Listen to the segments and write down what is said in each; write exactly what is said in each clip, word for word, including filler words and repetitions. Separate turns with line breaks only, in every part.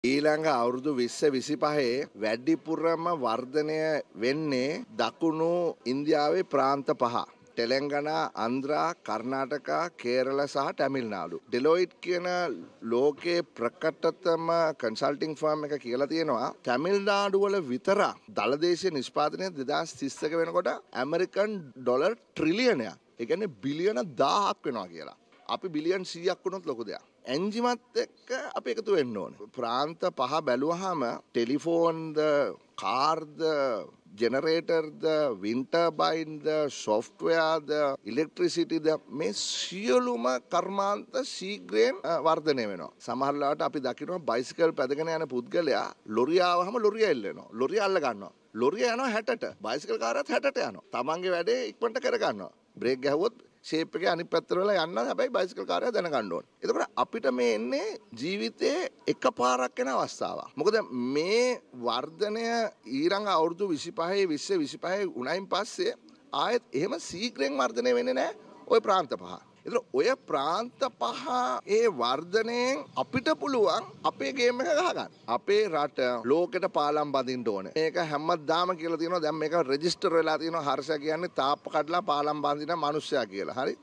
ශ්‍රී ලංකා අවුරුදු විස්ස විසිපහේ වැඩිපුරම වර්ධනය වෙන්නේ දකුණු ඉන්දියාවේ ප්‍රාන්ත පහ. තෙලංගනා, ආන්ධ්‍රා, කර්ණාටකා, කේරළ සහ තමිල්නාඩු. ඩෙලොයිට් කියන ලෝකේ ප්‍රකටතම කන්සල්ටිං ෆර්ම් එක කියලා තියෙනවා තමිල්නාඩු වල විතරක් දලදේශීය නිෂ්පාදනය දෙදාස් තිස් එක වෙනකොට ඇමරිකන් ඩොලර් ට්‍රිලියනයක්. ඒ කියන්නේ බිලියන දහයක් වෙනවා කියලා. අපි බිලියන් සීයක් වුණොත් ලොකු දෙයක්. එන්ජිමත් එක්ක අපි එකතු වෙන්න ඕනේ. ප්‍රාන්ත පහ බැලුවාම ටෙලිෆෝන්ද, කාර්ද, ජෙනරේටර්ද, වින්ඩ් ටර්බයින්ද, සොෆ්ට්වෙයාර්ද, ඉලෙක්ට්‍රිසිටිද මේ සියලුම කර්මාන්ත ශීඝ්‍රයෙන් වර්ධනය වෙනවා. සමහර ලාට අපි දකිනවා බයිසිකල් පැදගෙන යන පුද්ගලයා ලොරිය ආවහම ලොරිය එල්ලෙනවා. ලොරිය අල්ල ගන්නවා. ලොරිය යනවා හැටට. බයිසිකල් කාරයත් හැටට යනවා. තමන්ගේ වැඩේ ඉක්මනට කර ගන්නවා. බ්‍රේක් ගැහුවොත් ෂේප් එකේ අනිත් පැත්තට වෙලා යන්න හැබැයි බයිසිකල් කාර්යය දැනගන්න ඕනේ. එතකොට අපිට මේ එන්නේ ජීවිතේ එකපාරක් වෙන අවස්ථාවක්. මොකද මේ වර්ධනය ඊළඟ අවුරුදු විසිපහේ විස්ස විසිපහේ උණයින් පස්සේ ආයෙත් එහෙම ශීඝ්‍රයෙන් වර්ධනය වෙන්නේ නැහැ ওই ප්‍රාන්ත පහ. එතකොට ඔය ප්‍රාන්ත පහ ඒ වර්ධනයෙන් අපිට පුළුවන් අපේ ගේම් එක ගහගන්න. අපේ රට ලෝකෙට පාලම් බඳින්න ඕනේ. මේක හැමදාම කියලා තියෙනවා. දැන් මේක රෙජිස්ටර් වෙලා තියෙනවා. හර්ෂ කියන්නේ තාප්ප කඩලා පාලම් බඳින මිනිස්සයා කියලා. හරි.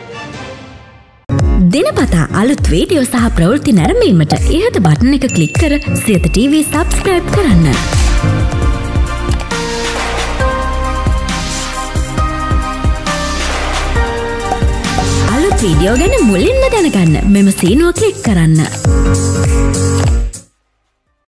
දිනපතා අලුත් වීඩියෝ සහ ප්‍රවෘත්ති නැරඹීමට ඉහත බටන් එක ක්ලික් කර සියත ටීවී සබ්ස්ක්‍රයිබ් කරන්න. වීඩියෝ ගැන මුලින්ම දැනගන්න මෙම සීනුව ක්ලික් කරන්න.